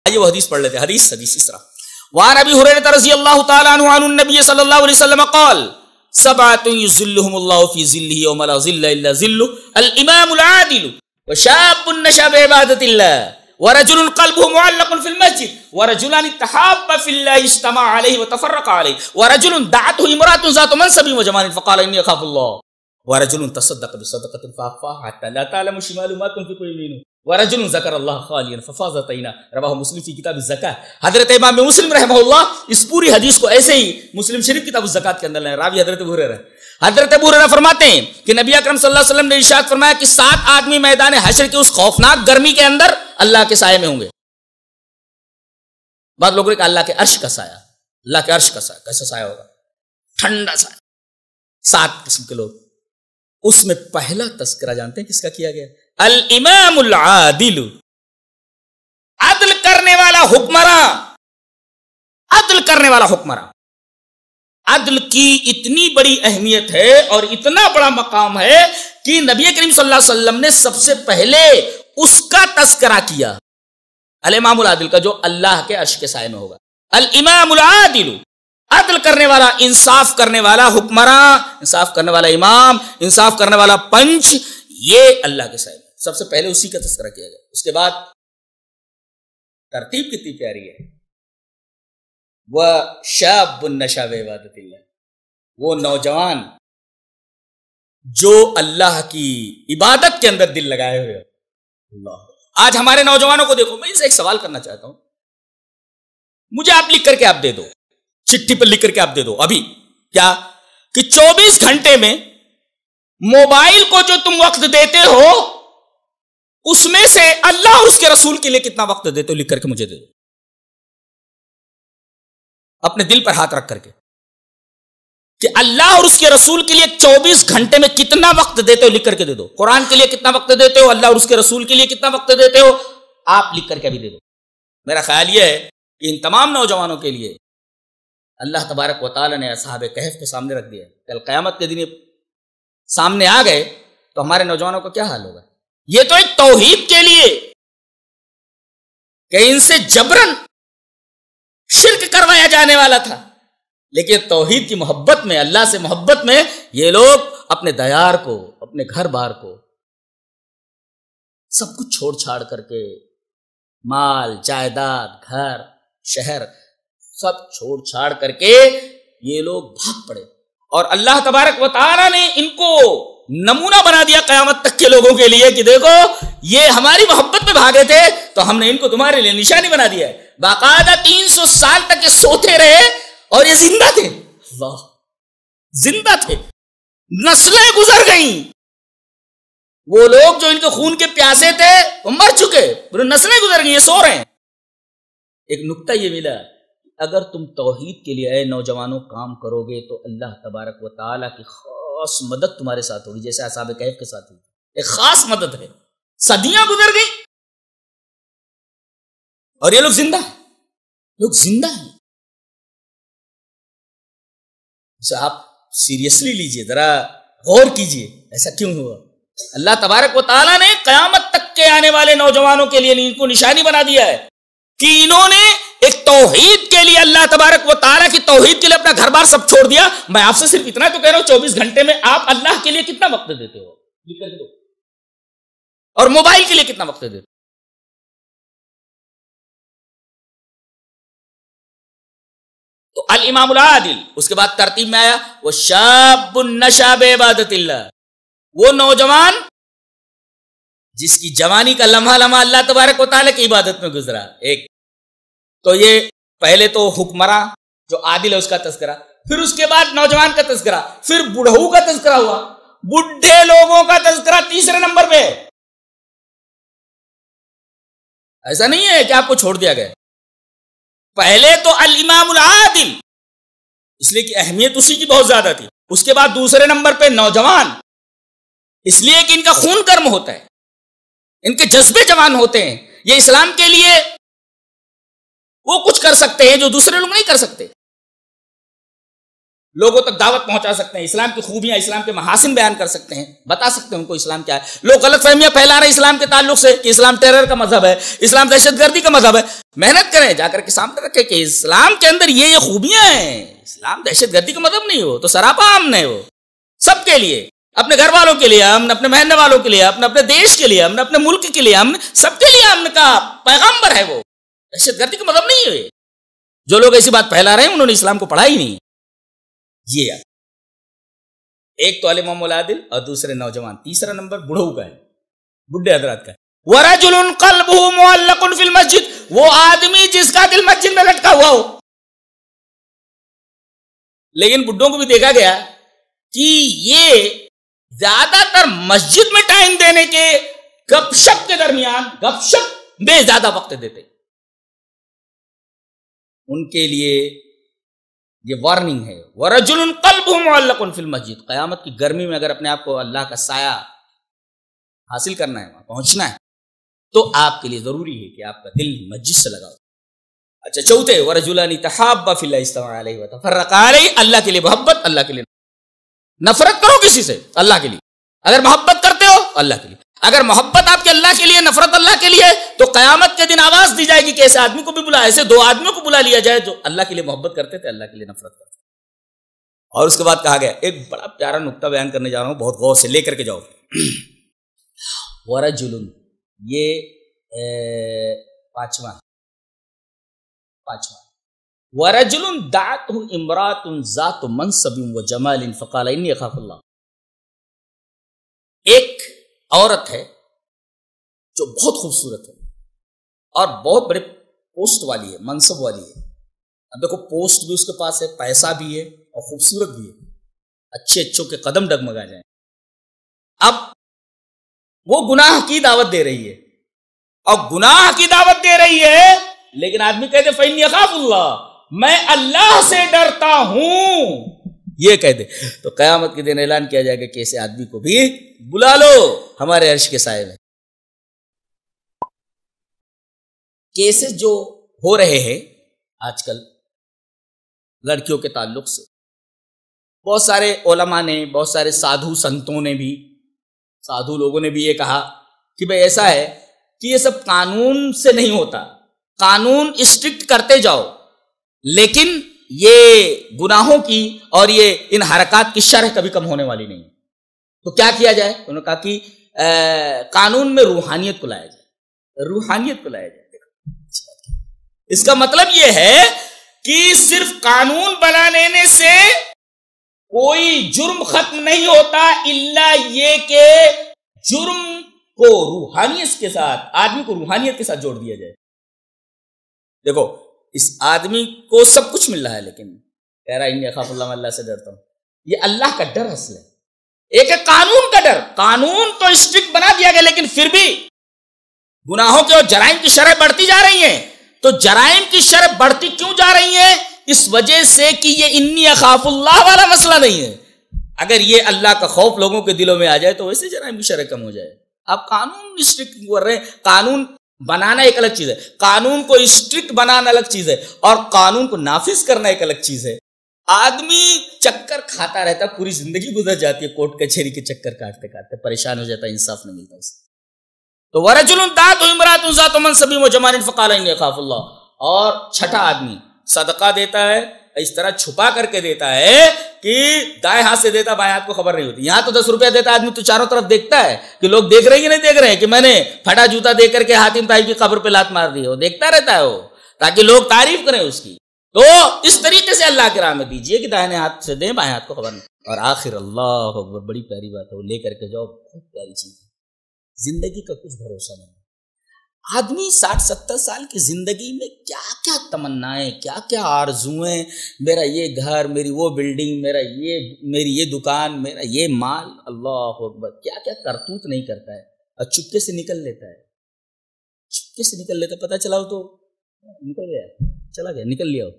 آئیے وہ حدیث پڑھ لیتے ہیں. حدیث اس طرح وعن ابی ہریرہ رضی اللہ تعالی عنہ عن النبی صلی اللہ علیہ وسلم قال سبعۃ یظلهم اللہ فی ظلہ یوم لا ظل الا ظلہ الامام العادل وشاب نشأ بعبادۃ اللہ ورجل قلبه معلق في المسجد ورجلان تحابا في الله اجتمع عليه وتفرق عليه ورجل دعته امرأة ذات منصب وجمال فقال اني اخاف الله ورجل تصدق بصدقة فأخفاها حتى لا تعلم شماله ما تنفق يمينه ورجل ذكر الله خاليا ففاضت عيناه رواه مسلم في کتاب الزکاة. حضرت امام مسلم رحمہ اللہ اس پوری حدیث کو ایسے ہی مسلم شریف کتاب الزکاة کے اندر لائے. راوی حضرت ابو ہریرہ. حضرت ابو ہریرہ فرماتے ہیں کہ نبی اکرم صلی اللہ علیہ وسلم نے ارشاد فرمایا کہ 7 آدمی میدان حشر کی اس خوفناک گرمی کے اندر اللہ کے سائے میں ہوں گے. بعض لوگوں نے کہا اللہ کے عرش کا سایہ. اللہ کے عرش کا سایہ کیسا سایہ ہوگا؟ ٹھنڈا سایہ. 7 قسم کے لوگ. اس میں پہلا تذکرہ جانتے ہیں کس کا کیا گیا؟ الامام العادل، عدل کرنے والا حکمراں. عدل کرنے والا حکمراں. عدل کی اتنی بڑی اہمیت ہے اور اتنا بڑا مقام ہے کہ نبی کریم صلی اللہ علیہ وسلم نے سب سے پہلے اس کا تذکرہ کیا. الامام العادل کا جو اللہ کے عرش کے سائے میں ہوگا. الامام العادل، عدل کرنے والا، انصاف کرنے والا حکمراں، انصاف کرنے والا امام، انصاف کرنے والا پنچ، یہ اللہ کے سائے میں سب سے پہلے اسی کا تذکرہ کیا گیا. اس کے بعد ترتیب کتنی پیاری ہے. وہ شاب نشأ بعبادۃ اللہ، وہ نوجوان جو اللہ کی عبادت کے اندر دل لگائے ہوئے. اللہ، آج ہمارے نوجوانوں کو دیکھو. میں ان سے ایک سوال کرنا چاہتا ہوں. مجھے آپ لکھ کر کے آپ دے دو، چٹھی پر لکھ کر کے آپ دے دو ابھی، کیا کہ 24 گھنٹے میں موبائل کو جو تم وقت دیتے ہو اس میں سے اللہ اور اس کے رسول کے لیے کتنا وقت دیتے ہو؟ لکھ کر کے مجھے دے دو، اپنے دل پر ہاتھ رکھ کر کے، کہ اللہ اور اس کے رسول کے لیے 24 گھنٹے میں کتنا وقت دیتے ہو. لکھ کر کے دے دو. قرآن کے لیے کتنا وقت دیتے ہو، اللہ اور اس کے رسول کے لیے کتنا وقت دیتے ہو، آپ لکھ کر کے ابھی دے دو. میرا خیال یہ ہے کہ ان تمام نوجوانوں کے لیے اللہ تبارک و تعالی نے اصحاب کہف کو سامنے رکھ دیا. کل قیامت کے دن یہ سامنے آ گئے تو ہمارے نوجوانوں کا کیا حال ہوگا؟ یہ تو ایک توحید کے لیے کہ ان سے جبرن شرک کروایا جانے والا تھا، لیکن توحید کی محبت میں، اللہ سے محبت میں یہ لوگ اپنے دیار کو، اپنے گھر بار کو، سب کچھ چھوڑ چھاڑ کر کے، مال جائیداد، گھر شہر سب چھوڑ چھاڑ کر کے یہ لوگ بھاگ پڑے. اور اللہ تبارک و تعالی نے ان کو نمونہ بنا دیا قیامت تک کے لوگوں کے لیے کہ دیکھو یہ ہماری محبت میں بھاگے تھے تو ہم نے ان کو تمہارے لیے نشانی بنا دیا ہے. باقاعدہ 300 سال تک یہ سوتے رہے اور یہ زندہ تھے. اللہ، زندہ تھے. نسلیں گزر گئیں. وہ لوگ جو ان کے خون کے پیاسے تھے وہ مر چکے، نسلیں گزر گئی، یہ سو رہے ہیں. ایک نکتہ یہ ملا، اگر تم توحید کے لیے اے نوجوانوں کام کرو گے تو اللہ تبارک و تعالیٰ کی خاص مدد تمہارے ساتھ ہوگی، جیسے اصحاب کہف کے ساتھ ہوئی. ایک خاص مدد ہے. صدیاں گزر گئی اور یہ لوگ زندہ ہیں. لوگ زندہ ہیں. آپ سیریسلی لیجئے، ذرا غور کیجئے ایسا کیوں ہوا. اللہ تبارک و تعالیٰ نے قیامت تک کے آنے والے نوجوانوں کے لیے ان کو نشانی بنا دیا ہے کہ انہوں نے ایک توحید کے لیے، اللہ تبارک و تعالیٰ کی توحید کے لیے اپنا گھر بار سب چھوڑ دیا. میں آپ سے صرف اتنا تو کہہ رہا ہوں، 24 گھنٹے میں آپ اللہ کے لیے کتنا وقت دیتے ہو؟ اور موبائل کے لیے کتنا وقت دیتے ہو؟ تو الامام العادل. اس کے بعد ترتیب میں آیا وہ شاب نشأ بعبادۃ اللہ، وہ نوجوان جس کی جوانی کا لمحہ لمحہ اللہ تبارک و تعالیٰ کی عبادت میں گزرا. ایک تو یہ پہلے تو حکمراں جو عادل ہے اس کا تذکرہ، پھر اس کے بعد نوجوان کا تذکرہ، پھر بوڑھوں کا تذکرہ ہوا. بڈھے لوگوں کا تذکرہ تیسرے نمبر پہ. ایسا نہیں ہے کہ آپ کو چھوڑ دیا گیا. پہلے تو الامام العادل، اس لیے کہ اہمیت اسی کی بہت زیادہ تھی. اس کے بعد دوسرے نمبر پہ نوجوان، اس لیے کہ ان کا خون گرم ہوتا ہے، ان کے جذبے جوان ہوتے ہیں. یہ اسلام کے لیے وہ کچھ کر سکتے ہیں جو دوسرے لوگ نہیں کر سکتے. لوگوں تک دعوت پہنچا سکتے ہیں، اسلام کی خوبیاں، اسلام کے محاسن بیان کر سکتے ہیں، بتا سکتے ہیں ان کو اسلام کیا ہے۔ لوگ غلط فہمیاں پھیلا رہے ہیں اسلام کے تعلق سے کہ اسلام ٹیرر کا مذہب ہے، اسلام دہشت گردی کا مذہب ہے۔ محنت کریں، جا کر کے سامنے رکھیں کہ اسلام کے اندر یہ خوبیاں ہیں، اسلام دہشت گردی کا مذہب نہیں ہو تو سراپا امن ہے، وہ سب کے لیے، اپنے گھر والوں کے لیے امن، اپنے محلے والوں کے لیے امن، اپنے دیش کے لیے امن، اپنے ملک کے لیے امن، سب کے لیے امن کا پیغامبر ہے، وہ دہشت گردی کا مذہب نہیں ہے۔ جو لوگ ایسی بات پھیلا رہے ہیں انہوں نے اسلام کو پڑھا ہی نہیں۔ یہ ایک تو علامہ العادل اور دوسرے نوجوان، تیسرا نمبر بوڑھوں کا ہے، بڈھے حضرات کا ہے۔ وَرَجُلٌ قَلْبُهُ مُعَلَّقٌ فِي الْمَسْجِدِ، وہ آدمی جس کا دل مسجد میں لٹکا ہوا ہو۔ لیکن بڈھوں کو بھی دیکھا گیا کہ یہ زیادہ تر مسجد میں ٹائم دینے کے گپ شپ کے درمیان گپ شپ میں زیادہ وقت دیتے، ان کے لیے یہ وارننگ ہے۔ وَرَجُلٌ قَلْبُهُ مُعَلَّقٌ فِي الْمَسْجِدِ، قیامت کی گرمی میں اگر اپنے آپ کو اللہ کا سایہ حاصل کرنا ہے، وہاں پہنچنا ہے، تو آپ کے لیے ضروری ہے کہ آپ کا دل مسجد سے لگاؤ۔ اچھا چوتھے، وَرَجُلَانِ تَحَابَّا فِي اللَّهِ اجْتَمَعَا عَلَيْهِ وَتَفَرَّقَا عَلَيْهِ، اللہ کے لیے محبت، اللہ کے لیے نفرت کرو کسی سے، اللہ کے لیے۔ اگر محبت کرتے ہو اللہ کے لیے، اگر محبت آپ کے اللہ کے لیے، نفرت اللہ کے لیے، تو قیامت کے دن آواز دی جائے گی کہ ایسے آدمی کو بھی بلا، ایسے دو آدمیوں کو بلا لیا جائے جو اللہ کے لیے محبت کرتے تھے، اللہ کے لیے نفرت کرتے تھے۔ اور اس کے بعد کہا گیا، ایک بڑا پیارا نقطہ بیان کرنے جا رہا ہوں، بہت غور سے لے کر کے جاؤ۔ وَرَجُلٌ، یہ پانچواں، وَرَجُلٌ دَعَتْهُ امْرَأَةٌ ذَاتُ مَنْصَبٍ وَجَمَالٍ فَقَالَ إِنِّي أَخَافُ اللَّهَ، ایک عورت ہے جو بہت خوبصورت ہے اور بہت بڑے پوسٹ والی ہے، منصب والی ہے۔ اب دیکھو، پوسٹ بھی اس کے پاس ہے، پیسہ بھی ہے اور خوبصورت بھی ہے، اچھے اچھوں کے قدم ڈگمگا جائیں۔ اب وہ گناہ کی دعوت دے رہی ہے، اور گناہ کی دعوت دے رہی ہے، لیکن آدمی کہتے فَإِنِّي أَخَافُ اللَّهَ، میں اللہ سے ڈرتا ہوں، یہ کہتے، تو قیامت کے دن اعلان کیا جائے گا کہ ایسے آدمی کو بھی بلا لو ہمارے عرش کے سائے میں۔ کیسز جو ہو رہے ہیں آج کل لڑکیوں کے تعلق سے، بہت سارے علماء نے، بہت سارے سادھو سنتوں نے بھی، سادھو لوگوں نے بھی یہ کہا کہ بھئی ایسا ہے کہ یہ سب قانون سے نہیں ہوتا، قانون اسٹرکٹ کرتے جاؤ، لیکن یہ گناہوں کی اور یہ ان حرکات کی شرح کبھی کم ہونے والی نہیں۔ تو کیا کیا جائے؟ انہوں نے کہا کہ قانون میں روحانیت کو لایا جائے، روحانیت کو لایا جائے۔ اس کا مطلب یہ ہے کہ صرف قانون بنا لینے سے کوئی جرم ختم نہیں ہوتا، الا یہ کہ جرم کو روحانیت کے ساتھ، آدمی کو روحانیت کے ساتھ جوڑ دیا جائے۔ دیکھو، اس آدمی کو سب کچھ مل رہا ہے، لیکن کہہ رہا ہے انی اخاف اللہ، میں اللہ سے ڈرتا ہوں۔ یہ اللہ کا ڈر اصل ہے، ایک ہے قانون کا ڈر۔ قانون تو اسٹرکٹ بنا دیا گیا، لیکن پھر بھی گناہوں کے اور جرائم کی شرح بڑھتی جا رہی ہیں۔ تو جرائم کی شرح بڑھتی کیوں جا رہی ہیں؟ اس وجہ سے کہ یہ انی اخاف اللہ والا مسئلہ نہیں ہے۔ اگر یہ اللہ کا خوف لوگوں کے دلوں میں آ جائے تو ویسے جرائم کی شرح کم ہو جائے۔ آپ قانون اسٹرکٹ کر رہے ہیں، قانون بنانا ایک الگ چیز ہے، قانون کو اسٹرکٹ بنانا الگ چیز ہے، اور قانون کو نافذ کرنا ایک الگ چیز ہے۔ آدمی چکر کھاتا رہتا، پوری زندگی گزر جاتی ہے کورٹ کچہری کے چکر کاٹتے کاٹتے، پریشان ہو جاتا ہے، انصاف نہیں ملتا اسے۔ تو وَرَجُلٌ دَعَتْهُ امْرَأَةٌ ذَاتُ مَنْصَبٍ وَجَمَالٍ فَقَالَ إِنِّي أَخَافُ اللَّهَ۔ اور چھٹا آدمی صدقہ دیتا ہے، اس طرح چھپا کر کے دیتا ہے کہ دائیں ہاتھ سے دیتا، بائیں ہاتھ کو خبر نہیں ہوتی۔ یہاں تو 10 روپیہ دیتا آدمی تو چاروں طرف دیکھتا ہے کہ لوگ دیکھ رہے ہیں کہ نہیں دیکھ رہے ہیں، کہ میں نے پھٹا جوتا دے کر کے حاتم طائی کی قبر پہ لات مار دی، وہ دیکھتا رہتا ہے، وہ تاکہ لوگ تعریف کریں اس کی۔ تو اس طریقے سے اللہ کے راہ میں دیجئے کہ دائیں ہاتھ سے دیں، بائیں ہاتھ کو خبر نہیں۔ اور آخر اللہ اکبر، بڑی پیاری بات ہے، وہ لے کر کے جاؤ، بہت پیاری چیز ہے۔ زندگی کا کچھ بھروسہ نہیں۔ آدمی 60-70 سال کی زندگی میں کیا کیا تمنائیں، کیا کیا آرزویں، میرا یہ گھر، میری وہ بلڈنگ، میری یہ دکان، میرا یہ مال، اللہ اکبر، کیا کیا کرتوت نہیں کرتا ہے، اور چپکے سے نکل لیتا ہے، چپکے سے نکل لیتا ہے، پتہ چلا ہو تو نکل گیا، چلا گیا، نکل لیا ہو،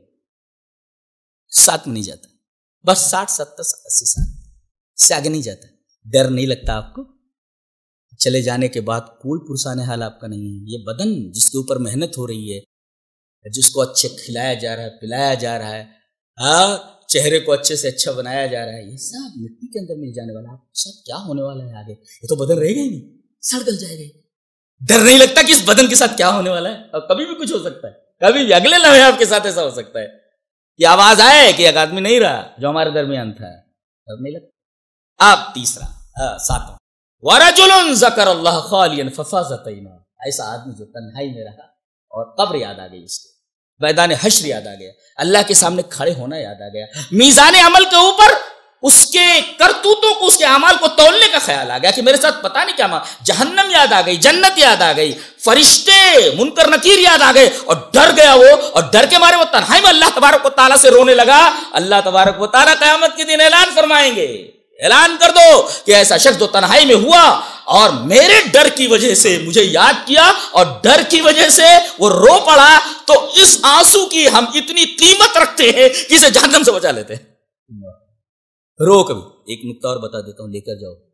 ساتھ میں نہیں جاتا، بس 60-70-80 سال سے آگے نہیں جاتا۔ ڈر نہیں لگتا آپ کو؟ چلے جانے کے بعد کوئی پرسان حال آپ کا نہیں ہے۔ یہ بدن جس کے اوپر محنت ہو رہی ہے، جس کو اچھے کھلایا جا رہا ہے، پلایا جا رہا ہے، چہرے کو اچھے سے اچھا بنایا جا رہا ہے، یہ سب مٹی کے اندر مل جانے والا ہے، آپ سب کیا ہونے والا ہے آگے؟ یہ تو بدن رہے گا ہی نہیں، سڑ گل جائے گا۔ ڈر نہیں لگتا کہ اس بدن کے ساتھ کیا ہونے والا ہے؟ اور کبھی بھی کچھ ہو سکتا ہے، کبھی بھی اگلے لمحے آپ کے ساتھ ایسا ہو سکتا ہے کہ آواز آئے کہ ایک آدمی نہیں رہا جو ہمارے درمیان تھا، ڈر نہیں لگتا۔ آپ تیسرا 7واں، وَرَجُلٌ ذَكَرَ اللَّهَ خَالِيًا فَفَاضَتْ عَيْنَاهُ، ایسا آدمی جو تنہائی میں رہا اور قبر یاد آ گئی، اس کو میدان حشر یاد آ گیا، اللہ کے سامنے کھڑے ہونا یاد آ گیا، میزان عمل کے اوپر اس کے کرتوتوں کو، اس کے اعمال کو تولنے کا خیال آ گیا کہ میرے ساتھ پتہ نہیں کیا، جہنم یاد آ گئی، جنت یاد آ گئی، فرشتے منکر نکیر یاد آ گئے، اور ڈر گیا وہ، اور ڈر کے مارے وہ تنہائی میں اللہ تبارک و تعالیٰ سے رونے لگا۔ اللہ تبارک و تعالیٰ قیامت کے دن اعلان فرمائیں گے، اعلان کر دو کہ ایسا شخص جو تنہائی میں ہوا اور میرے ڈر کی وجہ سے مجھے یاد کیا اور ڈر کی وجہ سے وہ رو پڑا، تو اس آنسو کی ہم اتنی قیمت رکھتے ہیں کہ اسے جہنم سے بچا لیتے ہیں۔ رو کبھی ایک نقطہ اور بتا دیتا ہوں، لے کر جاؤ،